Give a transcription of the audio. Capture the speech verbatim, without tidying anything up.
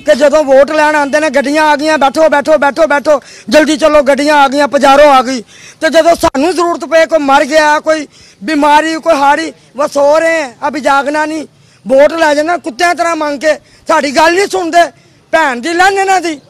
कि जदों वोट लैन आते हैं गड्डियां आ गई बैठो बैठो बैठो बैठो जल्दी चलो गड्डियां आ गई पजारों आ गई तो जदों सानू जरूरत पे कोई मर गया कोई बीमारी कोई हाड़ी वो सो रहे हैं अभी जागना नहीं वोट लै जाना कुत्तियां तरह मंग के साड़ी गल नहीं सुनते भैन दी लन इन्हां दी।